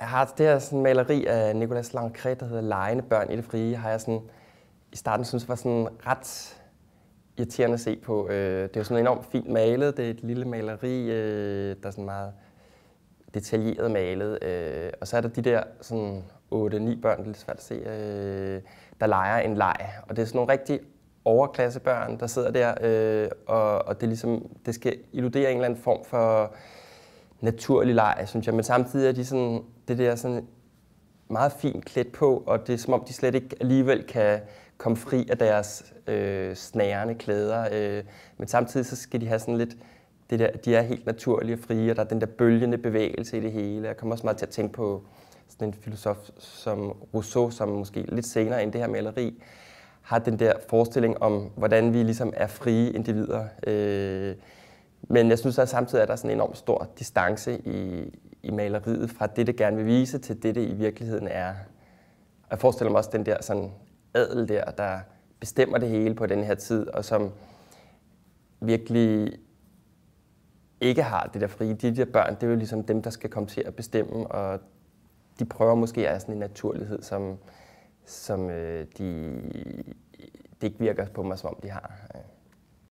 Jeg har det her sådan maleri af Lancret, der hedder Legende børn i det frie, har jeg sådan i starten synes var sådan ret irriterende at se på. Det er jo sådan enormt fint malet. Det er et lille maleri, der er sådan meget detaljeret malet. Og så er der de der sådan 8-9 børn, det er lidt svært at se, der leger en leg. Og det er sådan nogle rigtig overklassebørn, der sidder der, og det, er ligesom, det skal illudere en eller anden form for naturlig leg, synes jeg. Men samtidig er de sådan, det der sådan meget fint klædt på, og det er som om, de slet ikke alligevel kan komme fri af deres snærende klæder. Men samtidig så skal de have sådan lidt, det der, de er helt naturlige og frie, og der er den der bølgende bevægelse i det hele. Jeg kommer også meget til at tænke på sådan en filosof som Rousseau, som måske lidt senere end det her maleri, har den der forestilling om, hvordan vi ligesom er frie individer. Men jeg synes, at samtidig er der sådan en enormt stor distance i maleriet fra det gerne vil vise, til det i virkeligheden er. Og jeg forestiller mig også den der sådan adel der bestemmer det hele på den her tid, og som virkelig ikke har det der frie. De der børn, det er jo ligesom dem, der skal komme til at bestemme, og de prøver måske at have sådan en naturlighed, som det ikke virker på mig, som om de har.